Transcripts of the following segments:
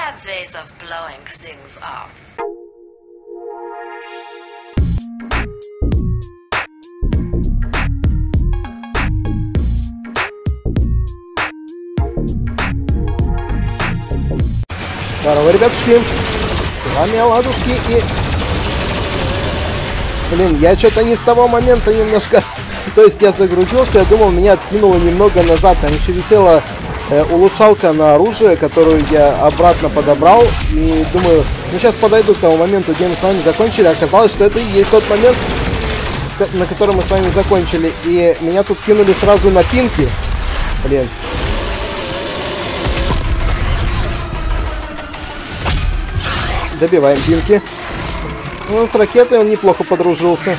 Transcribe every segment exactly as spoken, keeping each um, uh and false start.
have ways of blowing things up. Здорово, ребятушки! С вами Оладушки и... Блин, я что-то не с того момента немножко... То есть я загрузился, я думал, меня откинуло немного назад. Там еще висела э, улучшалка на оружие, которую я обратно подобрал. И думаю, ну сейчас подойду к тому моменту, где мы с вами закончили. Оказалось, что это и есть тот момент, на который мы с вами закончили. И меня тут кинули сразу на пинки. Блин. Добиваем пинки. Ну, с ракетой он неплохо подружился.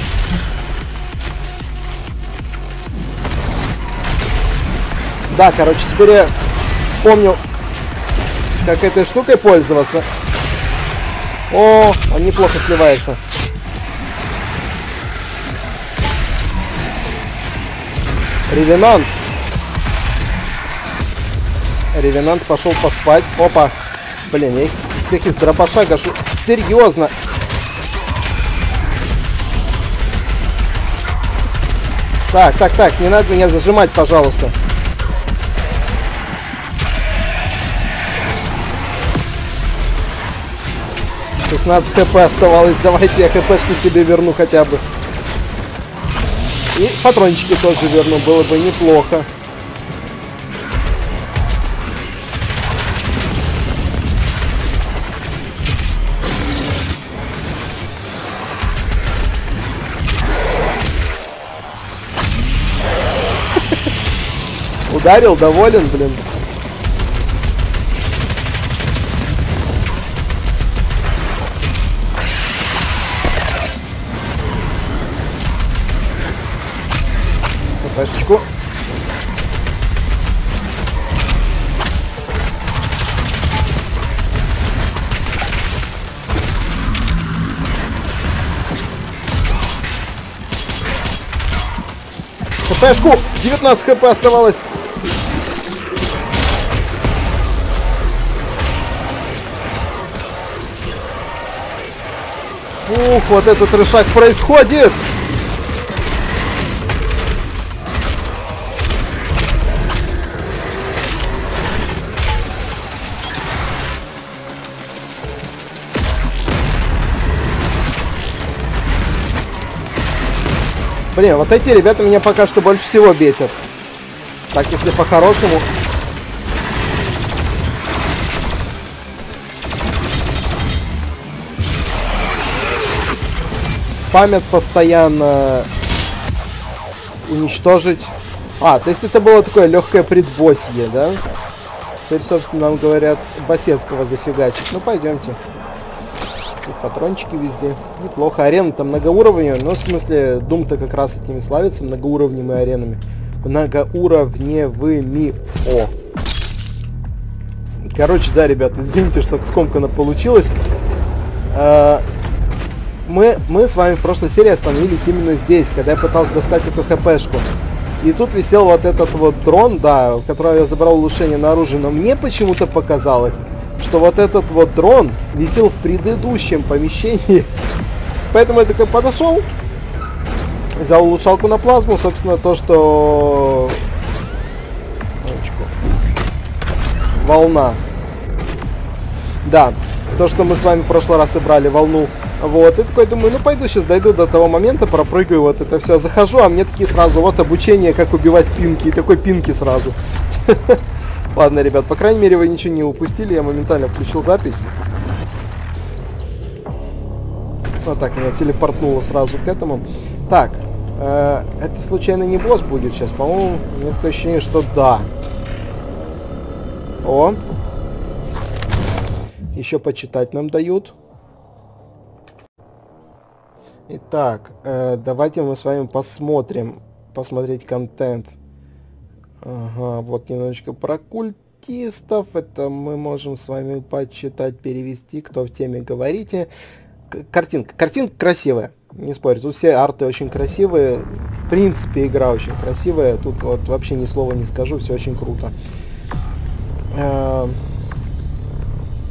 Да, короче, теперь я вспомнил, как этой штукой пользоваться. О, он неплохо сливается. Ревенант. Ревенант пошел поспать. Опа. Блин, я их всех из дробаша гашу. Серьезно. Так, так, так, не надо меня зажимать, пожалуйста. шестнадцать хп оставалось. Давайте я хпшки себе верну хотя бы. И патрончики тоже верну, было бы неплохо. Ударил, доволен, блин. Пашечку. ХПшку. девятнадцать хп оставалось. Ух, вот этот трешак происходит. Блин, вот эти ребята меня пока что больше всего бесят. Так, если по-хорошему... Спамят постоянно уничтожить. А, то есть это было такое легкое предбоссье, да? Теперь, собственно, нам говорят Басецкого зафигачить. Ну, пойдемте. Тут патрончики везде. Неплохо. Арена там многоуровневая. Ну, в смысле, Doom-то как раз этими славится, многоуровневыми аренами. Многоуровневыми. О. Короче, да, ребят, извините, что скомканно получилось. А Мы, мы с вами в прошлой серии остановились именно здесь, когда я пытался достать эту хпшку. И тут висел вот этот вот дрон, да, в которого я забрал улучшение на оружие. Но мне почему-то показалось, что вот этот вот дрон висел в предыдущем помещении. Поэтому я такой подошел, взял улучшалку на плазму, собственно, то, что... Волна. Да, то, что мы с вами в прошлый раз и брали, волну. Вот, и такой думаю, ну пойду сейчас дойду до того момента, пропрыгаю вот это все, захожу, а мне такие сразу, вот обучение, как убивать пинки, и такой пинки сразу. Ладно, ребят, по крайней мере вы ничего не упустили, я моментально включил запись. Вот так, меня телепортнуло сразу к этому. Так, э, это случайно не босс будет сейчас? По-моему, у меня такое ощущение, что да. О! Еще почитать нам дают. Итак, э, давайте мы с вами посмотрим, посмотреть контент. Ага, вот немножечко про культистов. Это мы можем с вами почитать, перевести, кто в теме говорите. К картинка. Картинка красивая, не спорю. Тут все арты очень красивые. В принципе, игра очень красивая. Тут вот вообще ни слова не скажу, все очень круто. Э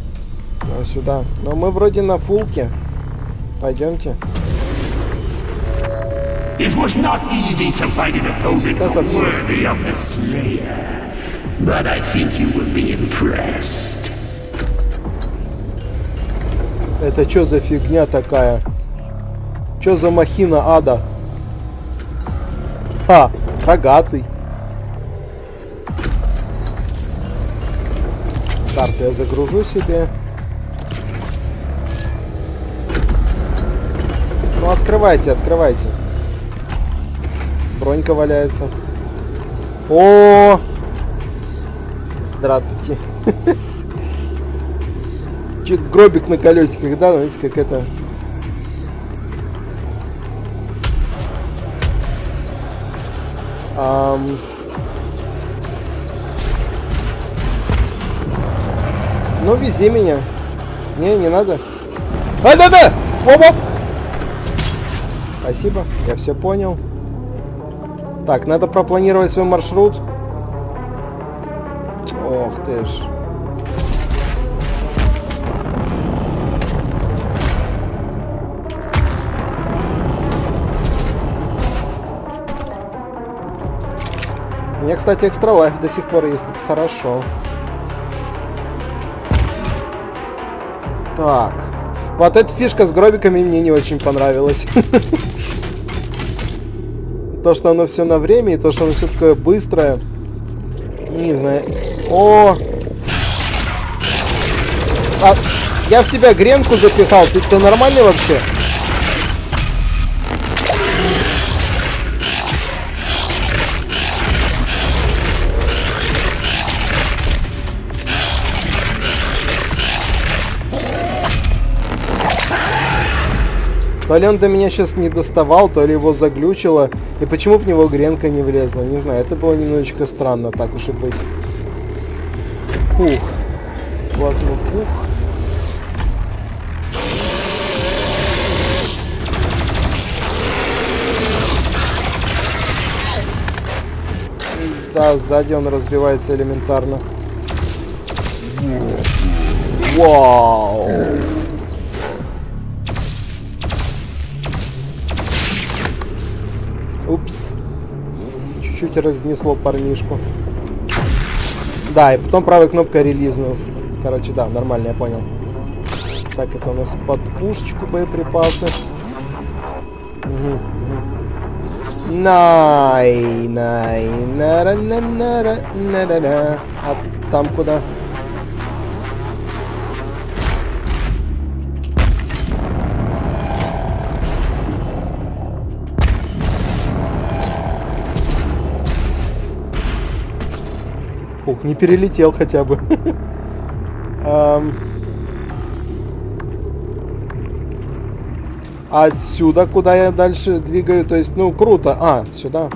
сюда. Но мы вроде на фулке. Пойдемте. It was not easy to find an opponent worthy of the Slayer, but I think you will be impressed. Это что за фигня такая? Что за махина ада? Ха, рогатый. Карту я загружу себе. Ну, открывайте, открывайте. Бронька валяется. О! Здравствуйте. Чуть гробик на колесиках, да? Знаете, как это... Ам... Ну, вези меня. Не, не надо. А, да-да! Оп-оп! Спасибо, я все понял. Так, надо пропланировать свой маршрут. Ох ты ж. У меня, кстати, экстра лайф до сих пор есть, это хорошо. Так. Вот эта фишка с гробиками мне не очень понравилась. То, что оно все на время, и то, что оно все такое быстрое. Не знаю. О! А, я в тебя гренку запихал. Ты, ты нормальный вообще? То ли он до меня сейчас не доставал, то ли его заглючило. И почему в него гренка не влезла? Не знаю, это было немножечко странно, так уж и быть. Пух. Возьму пух. Да, сзади он разбивается элементарно. Вау! Упс. Чуть-чуть разнесло парнишку. Да, и потом правой кнопкой релизнув. Короче, да, нормально, я понял. Так, это у нас под пушечку боеприпасы. Угу, угу. Най, най, нара, на, нара, нара, на. А там куда? Фух, не перелетел хотя бы. um. А отсюда куда я дальше двигаю? То есть, ну, круто. А, сюда.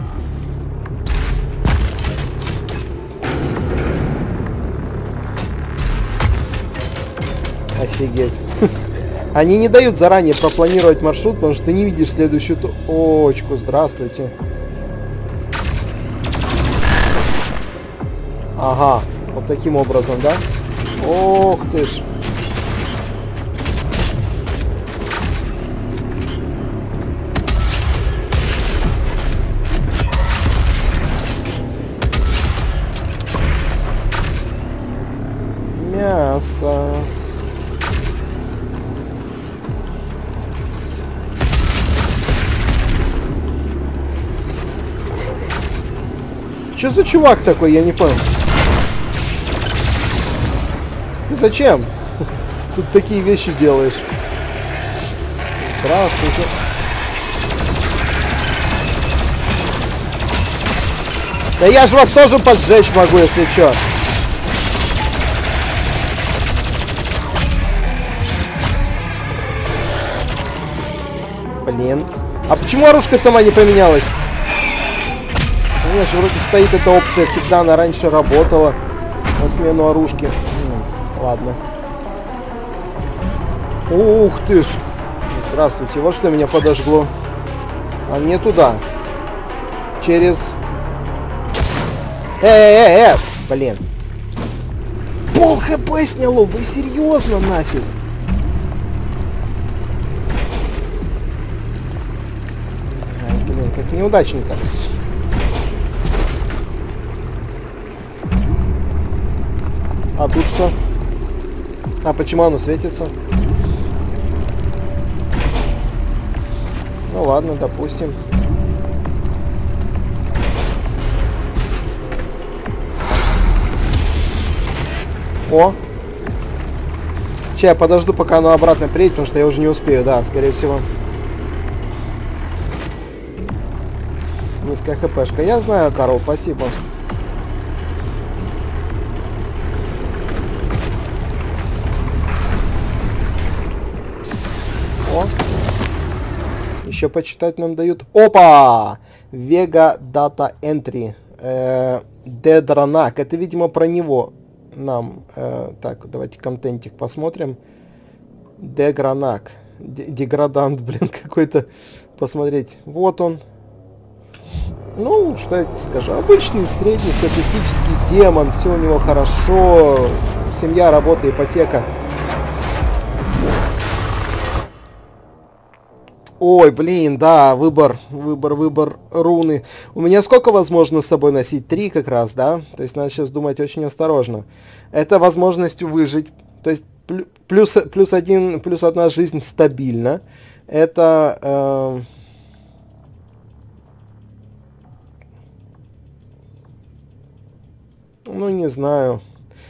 Офигеть. Они не дают заранее пропланировать маршрут, потому что ты не видишь следующую точку. Здравствуйте. Ага, вот таким образом, да? Ох ты ж. Мясо. Что за чувак такой, я не понял. Ты зачем тут такие вещи делаешь? Здравствуйте. Да я же вас тоже поджечь могу, если что. Блин. А почему оружка сама не поменялась? У меня же вроде стоит эта опция, всегда она раньше работала на смену оружки. Ладно. Ух ты ж. Здравствуйте. Вот что меня подожгло. А не туда. Через... Э-э-э! Блин. Пол хп сняло. Вы серьезно нафиг? Как неудачненько. А тут что? А почему оно светится? Ну ладно, допустим. О! Сейчас я подожду, пока оно обратно приедет, потому что я уже не успею, да, скорее всего. Низкая хпшка. Я знаю, Карл, спасибо. О! Еще почитать нам дают. Опа! Vega Data Entry. Э, Dedranak. Это, видимо, про него. Нам, э, так, давайте контентик посмотрим. Дегранак. Деградант, блин, какой-то. Посмотреть. Вот он. Ну, что я скажу. Обычный среднестатистический демон. Все у него хорошо. Семья, работа, ипотека. Ой, блин, да, выбор, выбор, выбор руны. У меня сколько возможно с собой носить? Три как раз, да? То есть надо сейчас думать очень осторожно. Это возможность выжить. То есть плюс, плюс, один, плюс одна жизнь стабильно. Это... Э, ну, не знаю.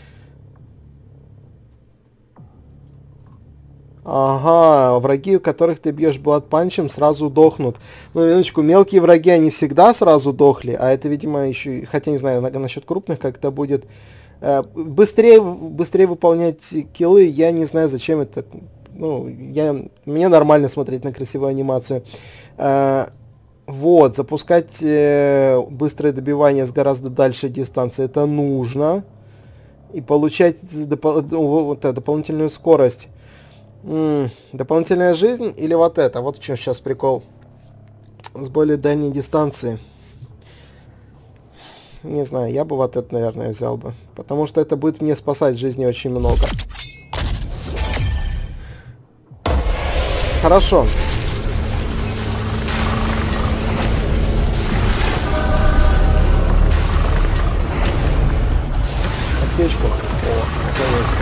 Ага, враги, у которых ты бьешь бладпанчем, сразу дохнут. Ну, минуточку, мелкие враги, они всегда сразу дохли, а это, видимо, еще, хотя не знаю, на, насчет крупных как это будет. Э, быстрее, быстрее выполнять киллы, я не знаю, зачем это. Ну, я, мне нормально смотреть на красивую анимацию. Э, вот, запускать э, быстрое добивание с гораздо дальшей дистанции, это нужно. И получать допол- вот, дополнительную скорость. М-м, дополнительная жизнь или вот это? Вот что сейчас прикол. С более дальней дистанции. Не знаю, я бы вот это, наверное, взял бы. Потому что это будет мне спасать жизни очень много. Хорошо. Аптечка. О, наконец-то.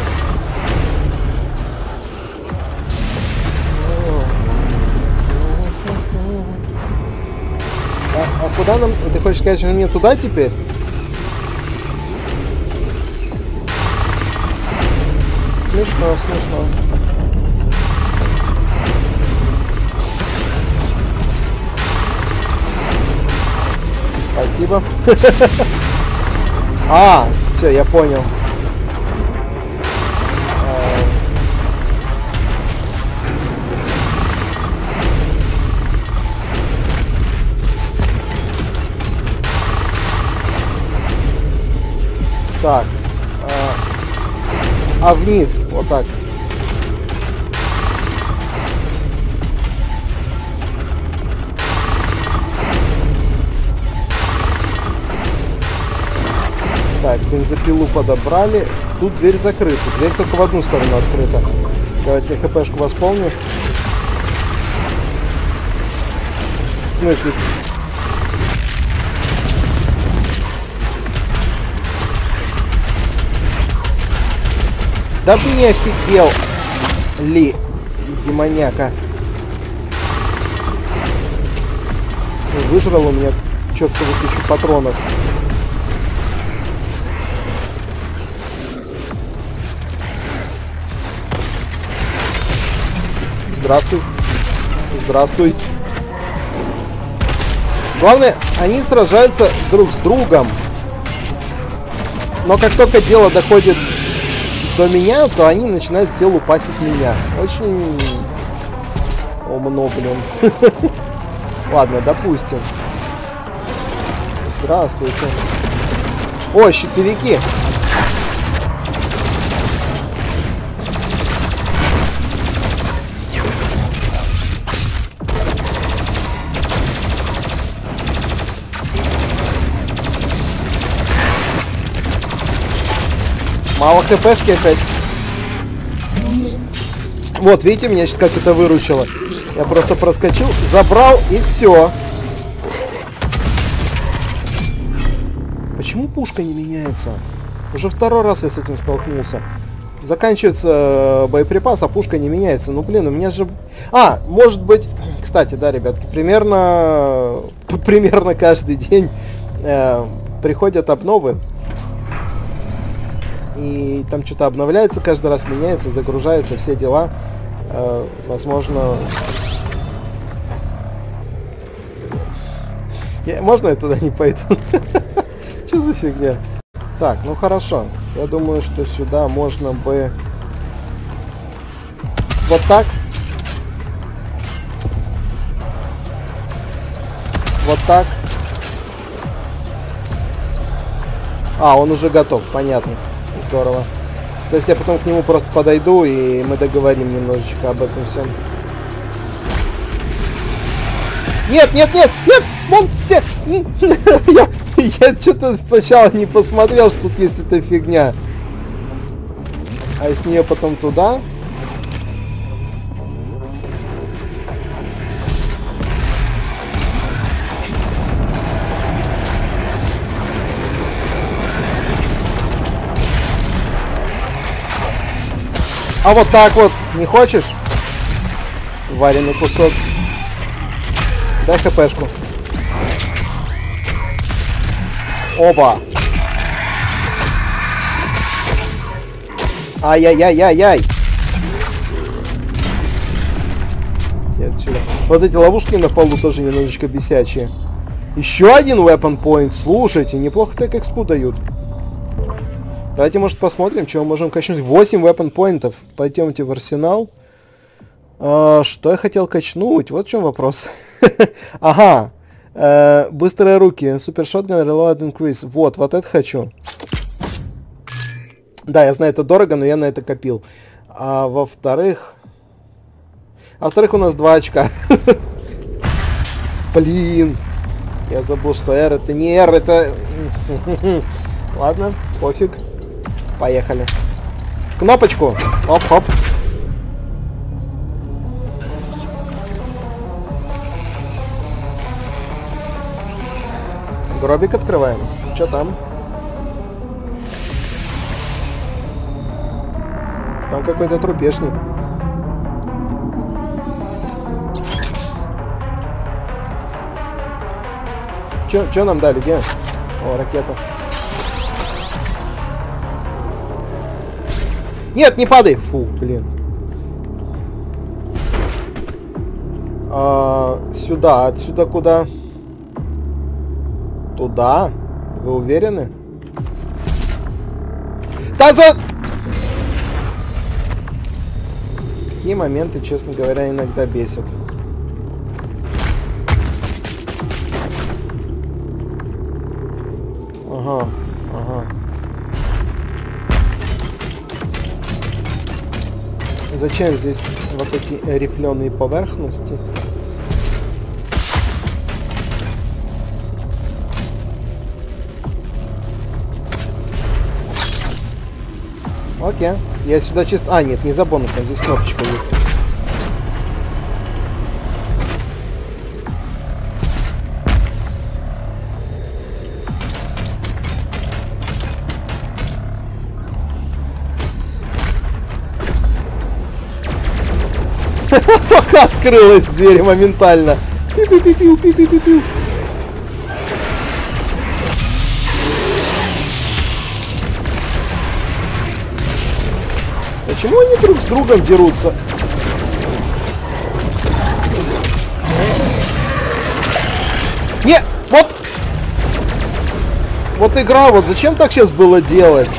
А куда нам... Ты хочешь сказать, что мне туда теперь? Смешно, смешно. Спасибо. А, все, я понял. Так, а, а вниз, вот так. Так, бензопилу подобрали. Тут дверь закрыта. Дверь только в одну сторону открыта. Давайте я хпшку восполню. В смысле? Да ты не офигел ли, демоняка? Выжрал у меня чертову кучу патронов. Здравствуй. Здравствуй. Главное, они сражаются друг с другом. Но как только дело доходит до меня, то они начинают все лупасить меня. Очень умно, блин. Ладно, допустим. Здравствуйте. О, щитовики. Мало хпшки опять. Вот, видите, меня сейчас как это выручило. Я просто проскочил, забрал и все. почему пушка не меняется? Уже второй раз я с этим столкнулся. Заканчивается боеприпас, а пушка не меняется. Ну, блин, у меня же... А, может быть... Кстати, да, ребятки, примерно... Примерно каждый день э, приходят обновы. И там что-то обновляется, каждый раз меняется, загружается, все дела. Э, возможно... Я, можно я туда не пойду? Что за фигня? Так, ну хорошо. Я думаю, что сюда можно бы... Вот так. Вот так. А, он уже готов, понятно. Здорово. То есть я потом к нему просто подойду, и мы договорим немножечко об этом всем. Нет, нет, нет, нет! Вон, где? Я, я что-то сначала не посмотрел, что тут есть эта фигня. А с нее потом туда. А вот так вот. Не хочешь? Вареный кусок. Дай хпшку. Оба. Ай-яй-яй-яй-яй. Отсюда. Вот эти ловушки на полу тоже немножечко бесячие. Еще один weapon point. Слушайте, неплохо так экспу дают. Давайте, может, посмотрим, что мы можем качнуть. восемь weapon поинтов. Пойдемте в арсенал. А, что я хотел качнуть? Вот в чем вопрос. Ага. Э, быстрые руки. Супер шотган, reload increase. Вот, вот это хочу. Да, я знаю, это дорого, но я на это копил. А во-вторых... А во-вторых, у нас два очка. Блин. Я забыл, что R это не R, это... Ладно, пофиг. Поехали. Кнопочку. Оп-хоп. Гробик открываем. Что там? Там какой-то трупешник. Что нам дали? Где? О, ракета. Нет, не падай! Фу, блин. А, сюда. Отсюда куда? Туда? Вы уверены? Да за... Такие моменты, честно говоря, иногда бесят. Ага, ага. Зачем здесь вот эти рифленые поверхности? Окей. Я сюда чисто... А, нет, не за бонусом. Здесь кнопочка есть. Только открылась дверь моментально. Пиу-пиу-пиу, пиу-пиу-пиу. Почему они друг с другом дерутся? Не, вот. Вот игра, вот зачем так сейчас было делать?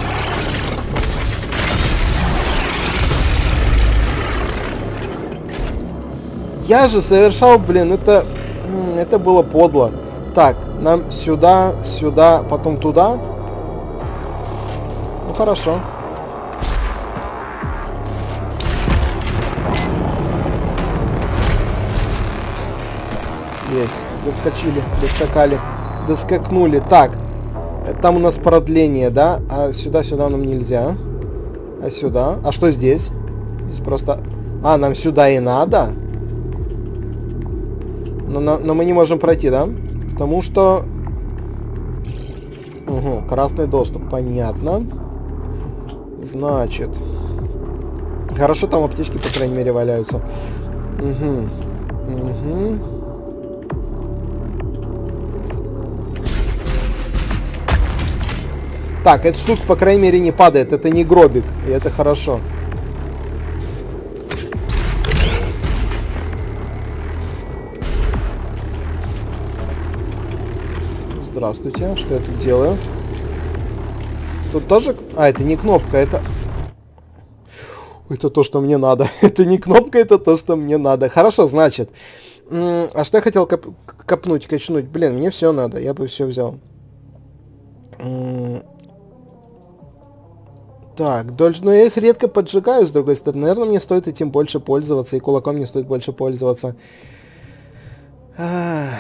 Я же совершал, блин, это... Это было подло. Так, нам сюда, сюда, потом туда. Ну, хорошо. Есть. Доскочили, доскакали, доскакнули. Так, там у нас продление, да? А сюда-сюда нам нельзя. А сюда? А что здесь? Здесь просто... А, нам сюда и надо? Но, но, но мы не можем пройти, да? Потому что... Угу, красный доступ, понятно. Значит. Хорошо, там аптечки, по крайней мере, валяются. Угу. Угу. Так, эта штука, по крайней мере, не падает. Это не гробик, и это хорошо. Здравствуйте, что я тут делаю? Тут тоже... А, это не кнопка, это... Это то, что мне надо. Это не кнопка, это то, что мне надо. Хорошо, значит. А что я хотел коп копнуть, качнуть? Блин, мне все надо, я бы все взял. Так, дольше, но я их редко поджигаю, с другой стороны. Наверное, мне стоит этим больше пользоваться, и кулаком мне стоит больше пользоваться. А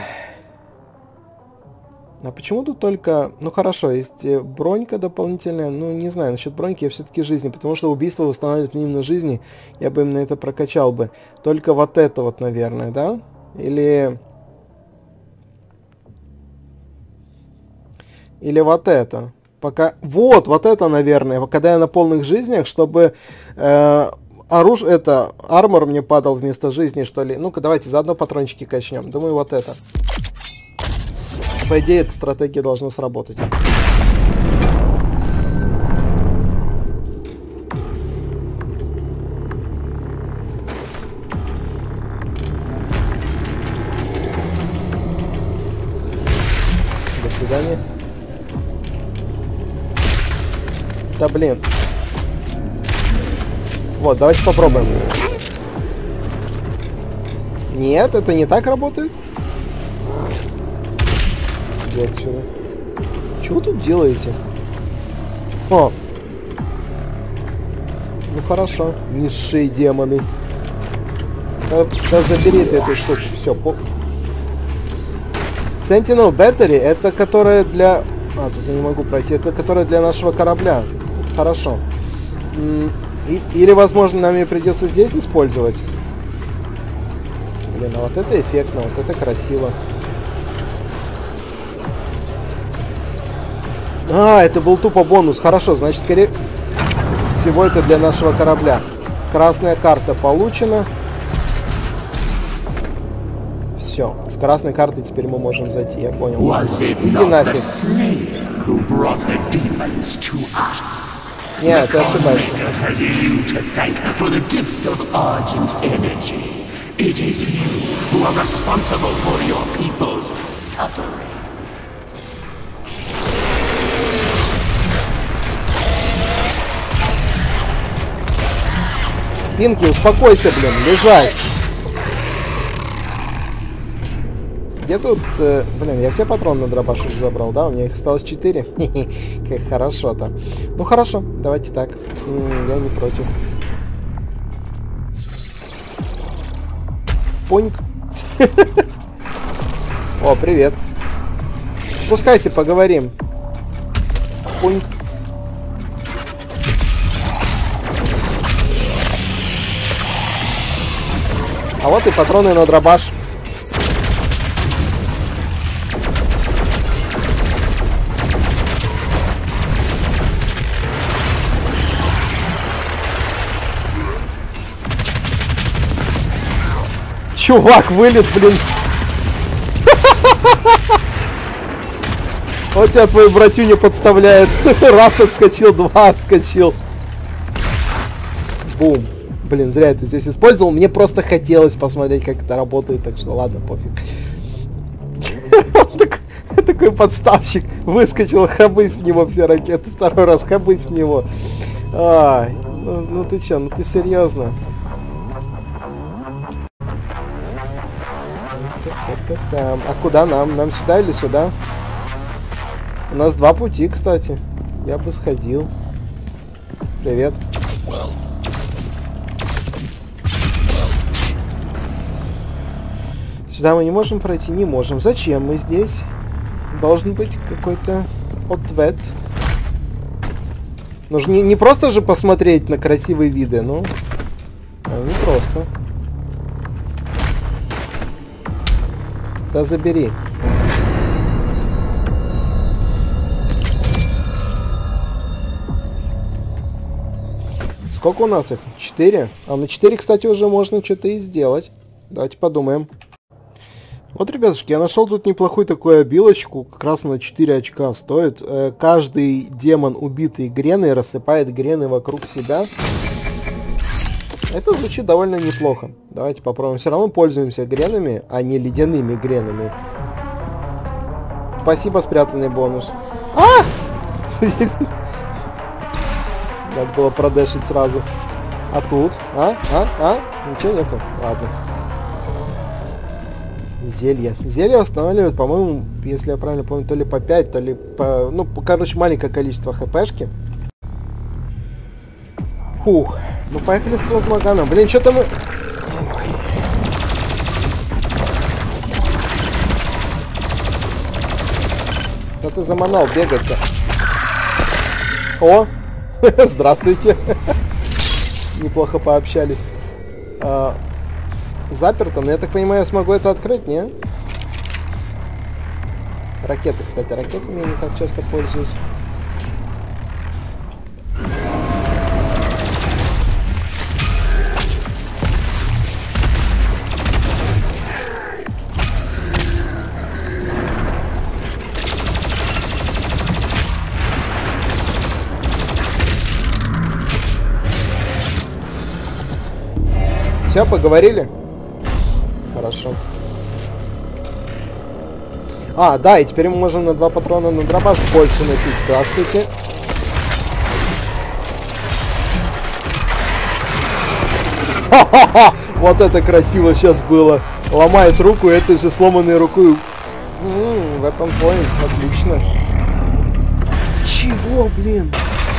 почему тут только... Ну хорошо, есть бронька дополнительная. Ну, не знаю, насчет броньки я все-таки жизни, потому что убийство восстанавливает именно жизни. Я бы именно это прокачал бы. Только вот это вот, наверное, да? Или... Или вот это. Пока... Вот, вот это, наверное. Когда я на полных жизнях, чтобы... Э, оружие... Это... Армор мне падал вместо жизни, что ли. Ну-ка, давайте заодно патрончики качнем. Думаю, вот это. По идее, эта стратегия должна сработать. До свидания. Да блин. Вот, давайте попробуем. Нет, это не так работает. Иди отсюда. Чего вы тут делаете? О! Ну хорошо. Низшие демоны. Да, да забери ты эту штуку. Все, по... Sentinel Battery, это которая для... А, тут я не могу пройти. Это которая для нашего корабля. Хорошо. И, или, возможно, нам ее придется здесь использовать. Блин, а вот это эффектно, вот это красиво. А, это был тупо бонус. Хорошо, значит, скорее всего, это для нашего корабля. Красная карта получена. Все, с красной картой теперь мы можем зайти, я понял. Иди нафиг. Нет, ты ошибаешься. Пинки, успокойся, блин, лежать. Где тут... Э, блин, я все патроны на дробашик забрал, да? У меня их осталось четыре. Как хорошо-то. Ну хорошо, давайте так. Я не против. Поньк. О, привет. Спускайся, поговорим. Поньк. А вот и патроны на дробаш. Чувак вылез, блин. Вот тебя твой братюня подставляет. Раз отскочил, два отскочил. Бум. Блин, зря это здесь использовал. Мне просто хотелось посмотреть, как это работает. Так что ладно, пофиг. Такой подставщик. Выскочил, хабысь в него все ракеты. Второй раз хабысь в него. Ай, ну, ну ты че, ну ты серьезно? А куда нам? Нам сюда или сюда? У нас два пути, кстати. Я бы сходил. Привет. Сюда мы не можем пройти? Не можем. Зачем мы здесь? Должен быть какой-то ответ. Нужно не, не просто же посмотреть на красивые виды, ну. А не просто. Да забери. Сколько у нас их? четыре? А на четыре, кстати, уже можно что-то и сделать. Давайте подумаем. Вот, ребятушки, я нашел тут неплохую такую обилочку. Как раз на четыре очка стоит. Э, каждый демон, убитый греной, рассыпает грены вокруг себя. Это звучит довольно неплохо. Давайте попробуем. Все равно пользуемся гренами, а не ледяными гренами. Спасибо, спрятанный бонус. А! Надо было продешить сразу. А тут? А? А? А? Ничего нету? Ладно. Зелье. Зелье восстанавливают, по-моему, если я правильно помню, то ли по пять, то ли по... Ну, короче, маленькое количество хпшки. Фух. Ну, поехали с плазмоганом. Блин, что-то мы... Да ты заманал бегать-то. О! Здравствуйте. Неплохо пообщались. А, заперто, но я так понимаю, я смогу это открыть, не? Ракеты, кстати, ракетами я не так часто пользуюсь. Все, поговорили? Хорошо. А, да, и теперь мы можем на два патрона на дробаш больше носить. Здравствуйте. Ха-ха-ха! Вот это красиво сейчас было. Ломает руку этой же сломанной рукой. Ммм, weapon point, отлично. Чего, блин?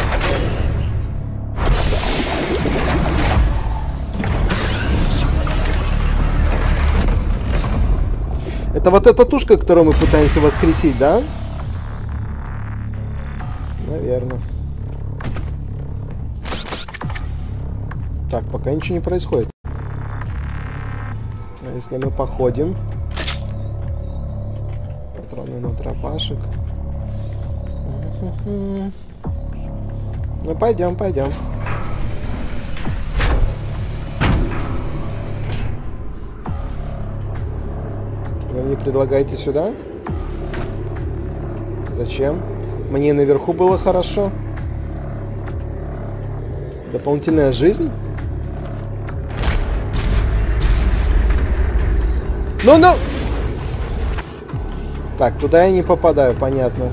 Это вот эта тушка, которую мы пытаемся воскресить, да? Наверное. Так, пока ничего не происходит. А если мы походим? Патроны на дробашек. Ну, пойдем, пойдем. Вы мне предлагаете сюда? Зачем? Мне наверху было хорошо. Дополнительная жизнь? Ну-ну! Так, туда я не попадаю, понятно.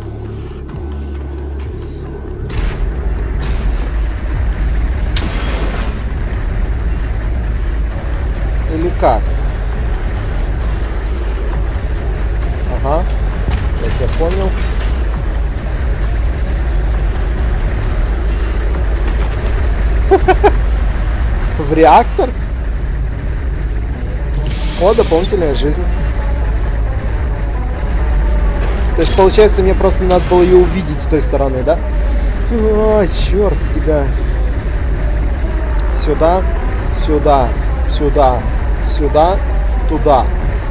Или как? Ага, как я понял. В реактор? О, дополнительная жизнь. То есть, получается, мне просто надо было ее увидеть с той стороны, да? О, черт тебя. Сюда, сюда, сюда, сюда, туда.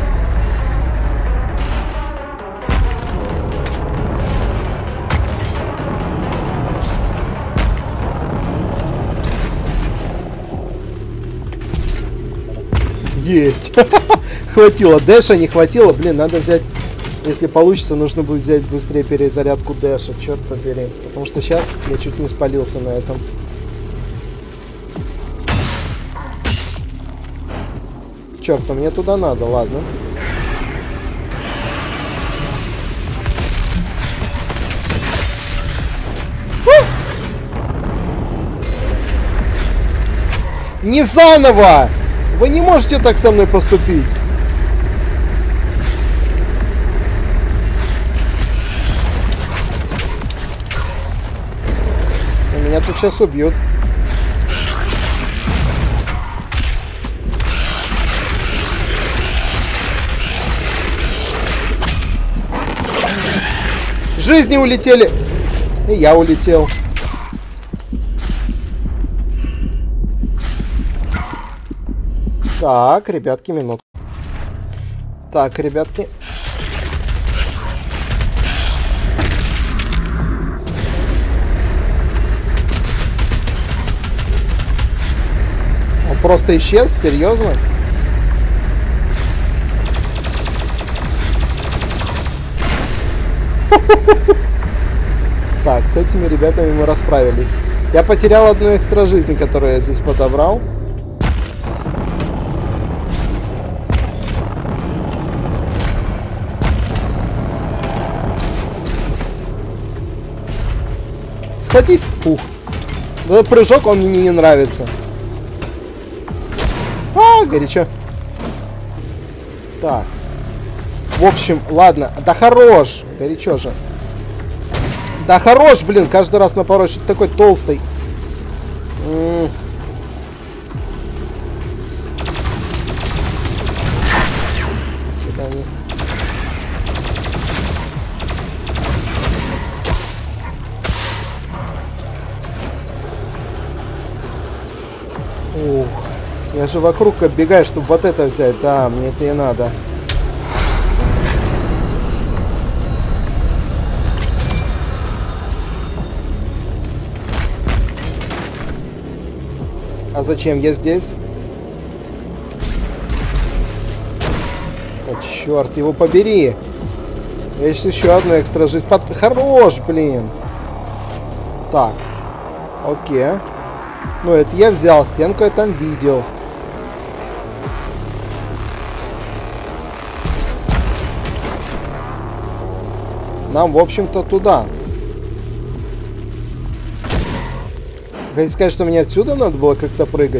Есть. Хватило. Дэша не хватило. Блин, надо взять... Если получится, нужно будет взять быстрее перезарядку Дэша. Черт побери. Потому что сейчас я чуть не спалился на этом. Черт, а мне туда надо. Ладно. Не заново! Вы не можете так со мной поступить. Меня тут сейчас убьют. Жизни улетели. И я улетел. Так, ребятки, минут. Так, ребятки. Он просто исчез? Серьезно? Так, с этими ребятами мы расправились. Я потерял одну экстра жизни, которую я здесь подобрал. Схватись! Ух. Этот прыжок, он мне не нравится. А, горячо. Так. В общем, ладно. Да хорош! Горячо же. Да хорош, блин, каждый раз напорол, что-то такой толстый. М-м. До свидания. Ух, я же вокруг оббегаю, чтобы вот это взять. Да, мне это и надо. А зачем я здесь? Да черт, его побери. Я сейчас еще одну экстра жизнь. Под... Хорош, блин. Так. Окей. Ну, это я взял. Стенку я там видел. Нам, в общем-то, туда. Хотите сказать, что мне отсюда надо было как-то прыгать?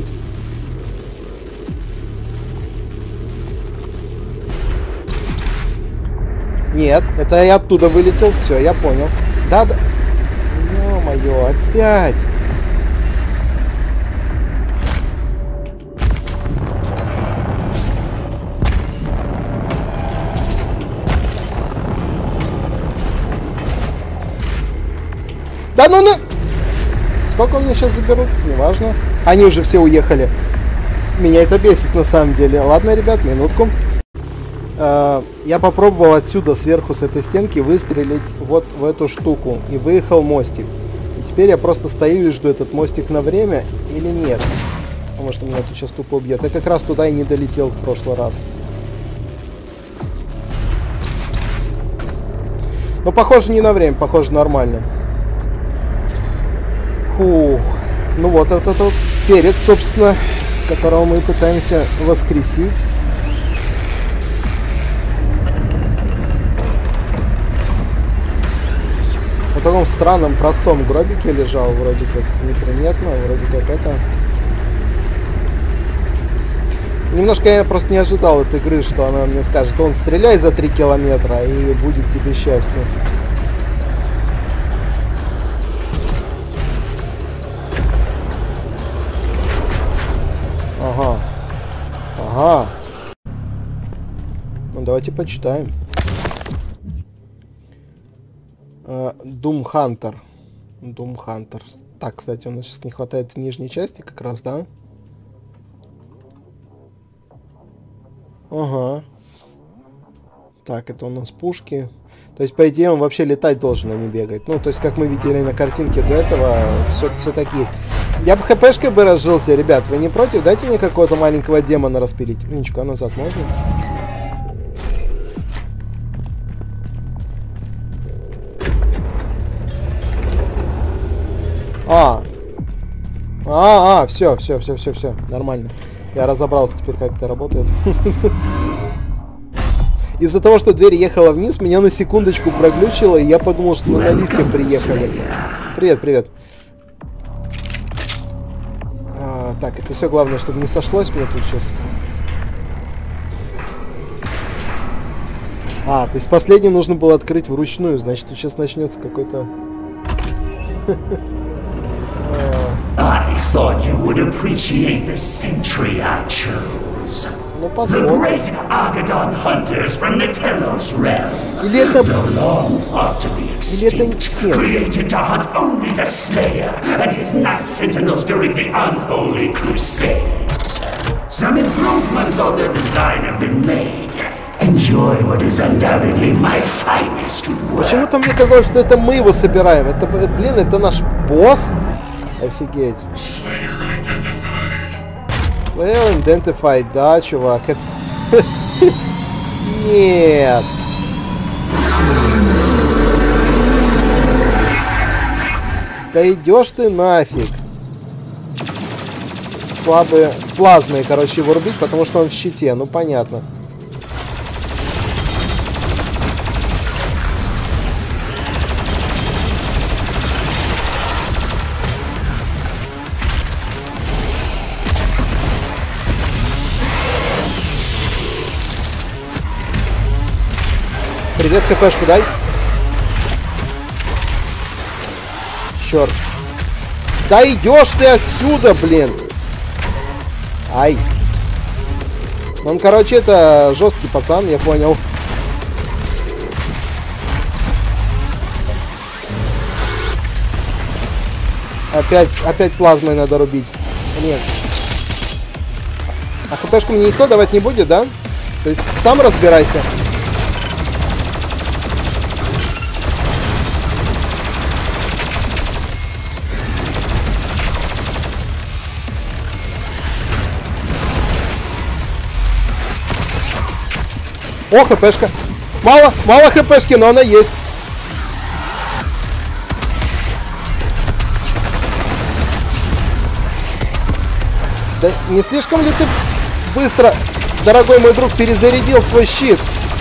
Нет, это я оттуда вылетел. Все, я понял. Да-да. Ё-моё, опять. Да ну ну! Сколько мне сейчас заберут? Неважно. Они уже все уехали. Меня это бесит на самом деле. Ладно, ребят, минутку. Э, я попробовал отсюда, сверху, с этой стенки, выстрелить вот в эту штуку. И выехал мостик. И теперь я просто стою и жду, этот мостик на время или нет. Потому что меня тут сейчас тупо убьет. Я как раз туда и не долетел в прошлый раз. Но похоже не на время, похоже нормально. Фух. Ну вот этот вот перец, собственно, которого мы пытаемся воскресить. В таком странном, простом гробике лежал, вроде как неприметно, вроде как это. Немножко я просто не ожидал от игры, что она мне скажет: он стреляй за три километра и будет тебе счастье. Ага. Ага. Ну, давайте почитаем. Doom Hunter. Doom Hunter. Так, кстати, у нас сейчас не хватает в нижней части как раз, да? Ага. Так, это у нас пушки. То есть, по идее, он вообще летать должен, а не бегать. Ну, то есть, как мы видели на картинке до этого, все, все так есть. Я бы хпшкой бы разжился, ребят. Вы не против? Дайте мне какого-то маленького демона распилить. Ничего, назад можно? А. А, а, все, все, все, все, все. Нормально. Я разобрался теперь, как это работает. Из-за того, что дверь ехала вниз, меня на секундочку проглючило, и я подумал, что мы на лифте приехали. Привет, привет. А, так, это все главное, чтобы не сошлось мне тут сейчас. А, то есть последний нужно было открыть вручную, значит, тут сейчас начнется какой-то... I thought you would appreciate the century I chose. Ну, The посмотрим. great Argadon hunters from the Telos realm. Или это... Though long thought to be Или это... extinct, Нет. created to hunt only the Slayer and his Night Sentinels during the Unholy Crusades. Some improvements on their design have been made. Enjoy what is undoubtedly my finest work. Почему-то мне казалось, что это мы его собираем. Это, блин, это наш босс? Офигеть. Player identified, да, чувак. Это... Нет. Да идешь ты нафиг. Слабые плазмой, короче, его рубить, потому что он в щите. Ну, понятно. Привет, хпшку дай. Черт. Да идешь ты отсюда, блин. Ай. Он, короче, это жесткий пацан, я понял. Опять, опять плазмой надо рубить. Нет. А хпшку мне никто давать не будет, да? То есть сам разбирайся. О, хпшка. Мало, мало хпшки, но она есть. Да не слишком ли ты быстро, дорогой мой друг, перезарядил свой щит?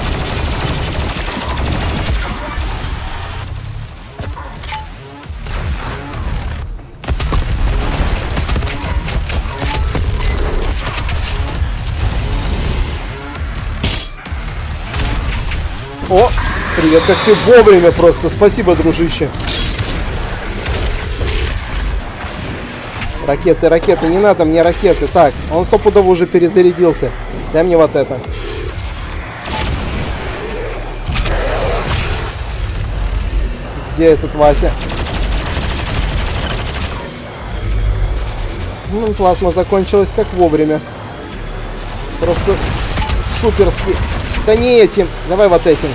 О, привет, как ты вовремя просто. Спасибо, дружище. Ракеты, ракеты, не надо мне ракеты. Так, он стопудово уже перезарядился. Дай мне вот это. Где этот Вася? Ну, плазма закончилась как вовремя. Просто суперски. Да не этим. Давай вот этим.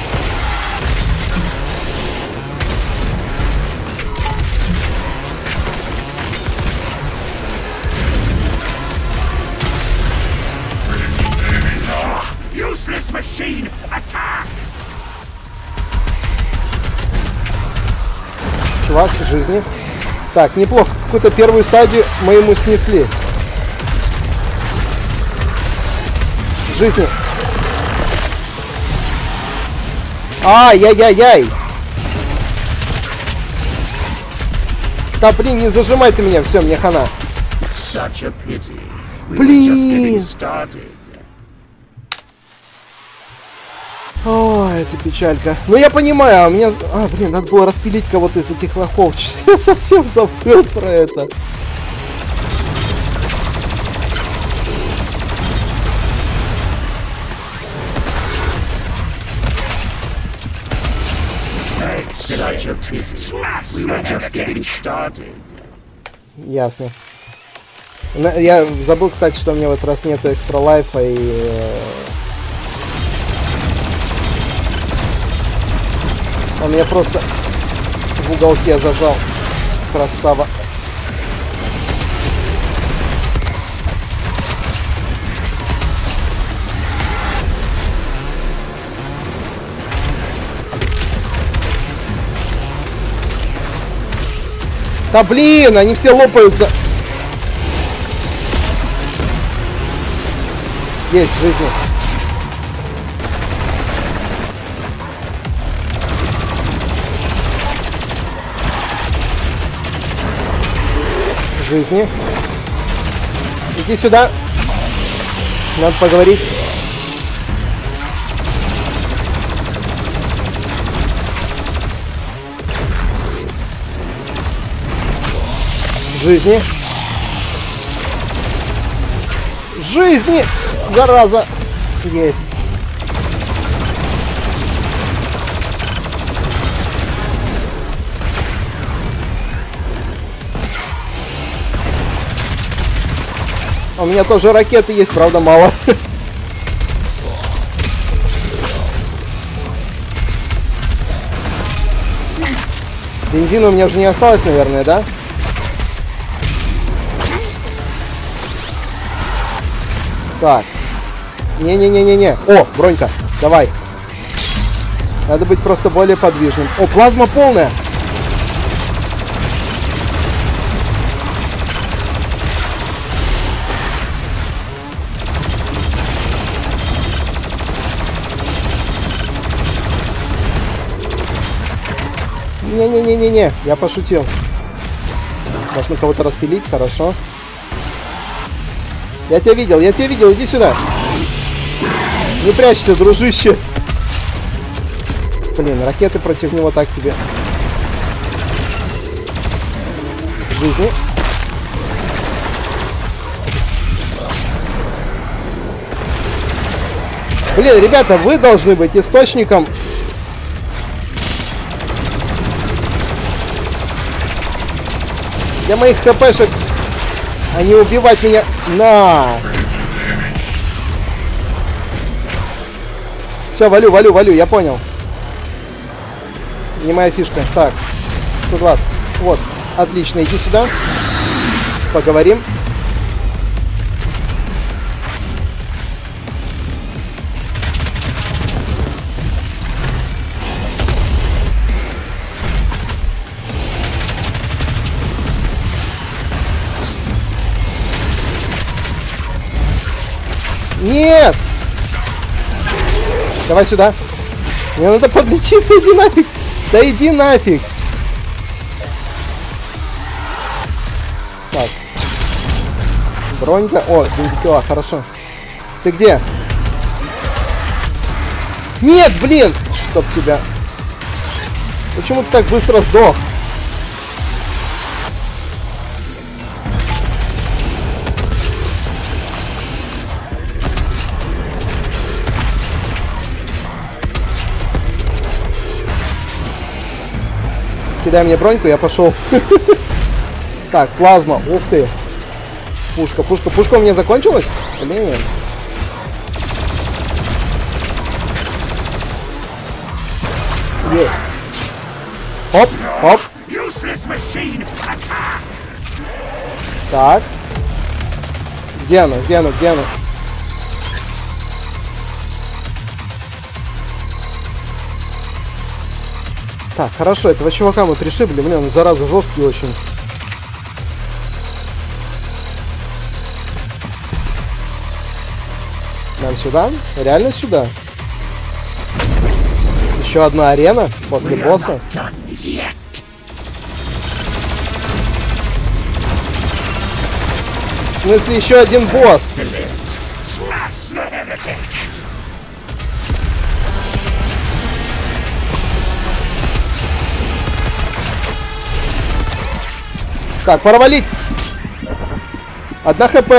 Чувак, жизни. Так, неплохо. Какую-то первую стадию мы ему снесли. Жизни. Ай-яй-яй-яй! Да блин, не зажимай ты меня, все, мне хана. Блин! О, это печалька. Ну я понимаю, а у меня... А, блин, надо было распилить кого-то из этих лохов. Я совсем забыл про это. Ясно. Я забыл, кстати, что у меня в этот раз нету экстра лайфа и... Он меня просто в уголке зажал. Красава. Да блин, они все лопаются. Есть жизни. Жизни. Иди сюда. Надо поговорить. Жизни. Жизни! Зараза! Есть. У меня тоже ракеты есть, правда, мало. Бензина у меня уже не осталось, наверное, да? Так. Не-не-не-не-не. О, бронька. Давай. Надо быть просто более подвижным. О, плазма полная. Не-не-не-не-не. Я пошутил. Можно кого-то распилить. Хорошо. Я тебя видел, я тебя видел. Иди сюда. Не прячься, дружище. Блин, ракеты против него так себе. Жизни. Блин, ребята, вы должны быть источником. Для моих ТПшек, а не убивать меня. На! Все, валю, валю, валю, я понял. Не моя фишка. Так, сто двадцать. Вот, отлично, иди сюда. Поговорим. Нет! Давай сюда. Мне надо подлечиться, иди нафиг. Да иди нафиг. Так. Бронька. О, бензопила, хорошо. Ты где? Нет, блин! Чтоб тебя. Почему ты так быстро сдох? Кидай мне броньку, я пошел. Так, плазма. Ух ты. Пушка, пушка. Пушка у меня закончилась? Блин. Есть. Оп, оп. Так. Где оно? Где оно? Где оно? Так, хорошо, этого чувака мы пришибли. Блин, он, зараза, жесткий очень. Нам сюда? Реально сюда? Еще одна арена после босса. В смысле, еще один босс? Так, пора валить. Одна хп.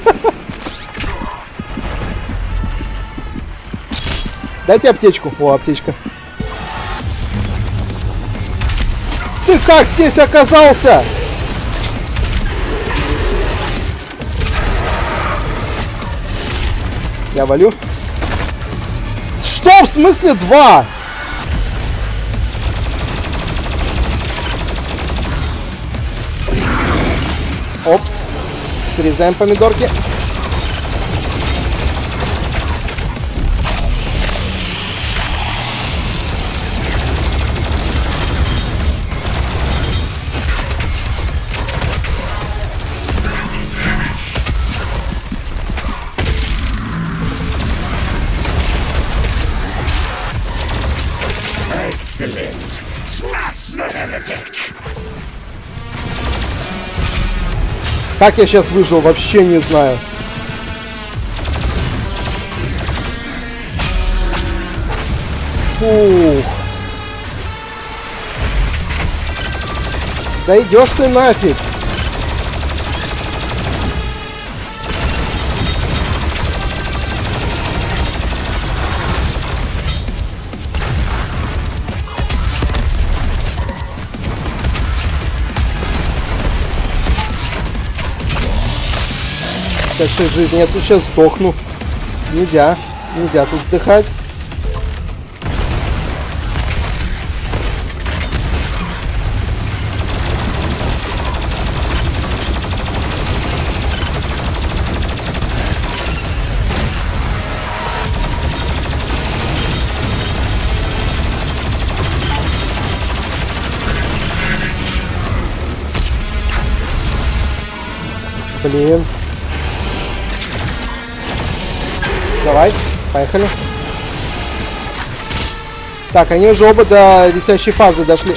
Дайте аптечку. О, аптечка. Ты как здесь оказался? Я валю. Что? В смысле два? Опс. Срезаем помидорки. Excellent. Smash the heretic. Как я сейчас выжил, вообще не знаю. Фух. Да идешь ты нафиг. пятьдесят шесть жизни. Я тут сейчас сдохну. Нельзя. Нельзя тут вздыхать. Блин. Давай, поехали. Так, они уже оба до висящей фазы дошли.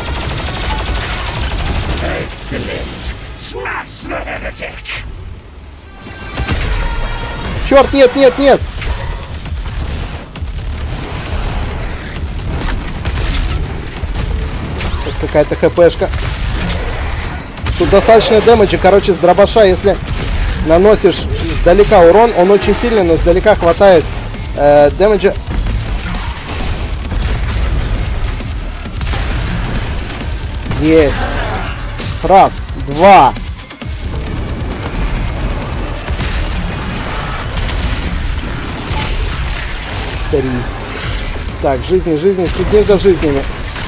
Черт, нет, нет, нет. Тут какая-то хпшка. Тут достаточно дэмэджа, короче, с дробаша, если наносишь издалека урон, он очень сильный, но издалека хватает э, дэмэджа. Есть. Раз, два. Три. Так, жизни, жизни, следим за жизнями.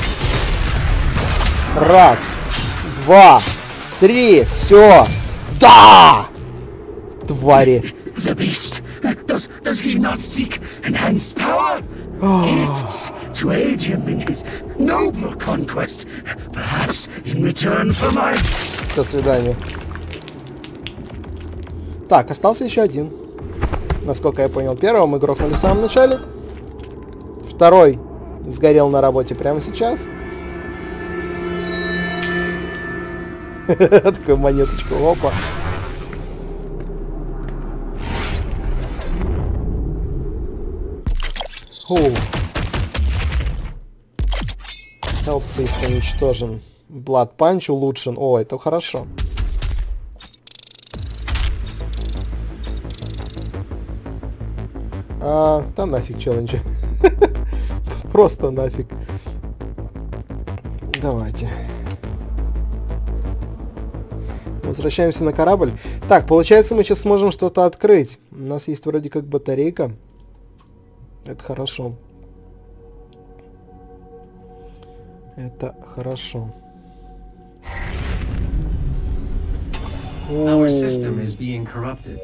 Раз, два, три, все. Да! Твари. The beast. Does, does he not seek enhanced power? Gifts to aid him in his noble conquest. Perhaps in return for my... До свидания. Так, остался еще один. Насколько я понял, первого мы грохнули в самом начале. Второй сгорел на работе прямо сейчас. Такую монеточку, опа. Help Priest уничтожен. Blood Punch улучшен. О, это хорошо. А, да нафиг челленджи. Просто нафиг. Давайте. Возвращаемся на корабль. Так, получается, мы сейчас сможем что-то открыть. У нас есть вроде как батарейка. Это хорошо. Это хорошо. Our system is being corrupted.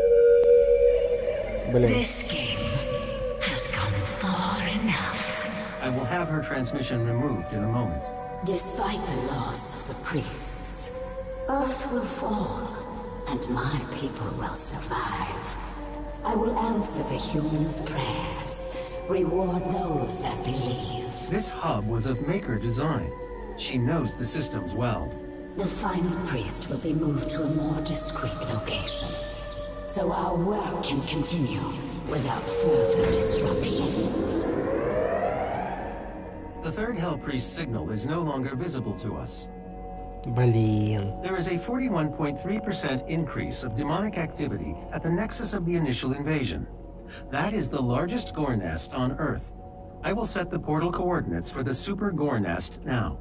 Блин. This game has come far enough. I will have her transmission removed in a moment. Despite the loss of the priests, Earth will fall, and my people will survive. I will answer the humans' prayers, reward those that believe. This hub was of Maker design. She knows the systems well. The final priest will be moved to a more discreet location, so our work can continue without further disruption. The third Hell Priest signal is no longer visible to us. Блин. There is a forty-one point three percent increase of demonic activity at the nexus of the initial invasion. That is the largest gore nest on Earth. I will set the portal coordinates for the super gore nest now.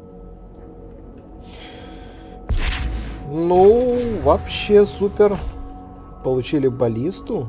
Ну, вообще супер. Получили баллисту.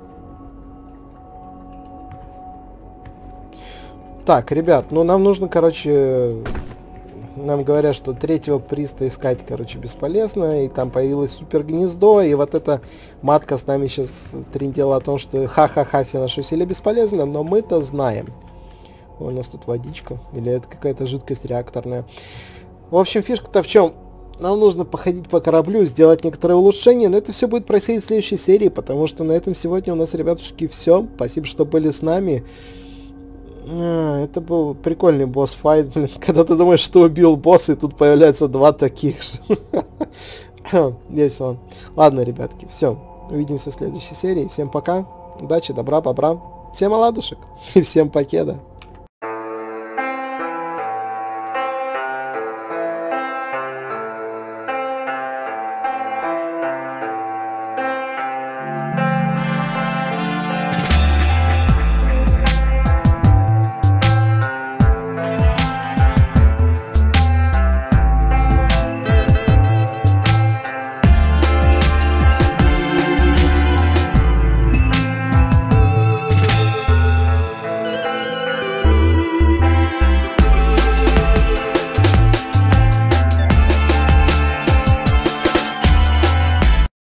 Так, ребят, ну нам нужно, короче... Нам говорят, что третьего приста искать, короче, бесполезно. И там появилось супер гнездо. И вот эта матка с нами сейчас трындела о том, что ха-ха-ха, все наши усилия бесполезны. Но мы-то знаем. О, у нас тут водичка. Или это какая-то жидкость реакторная. В общем, фишка-то в чем? Нам нужно походить по кораблю, сделать некоторые улучшения. Но это все будет происходить в следующей серии. Потому что на этом сегодня у нас, ребятушки, все. Спасибо, что были с нами. А, это был прикольный босс-файт, блин. Когда ты думаешь, что убил босса, и тут появляются два таких же. Весело. Ладно, ребятки, все. Увидимся в следующей серии. Всем пока. Удачи, добра, бобра. Всем оладушек. И всем покеда.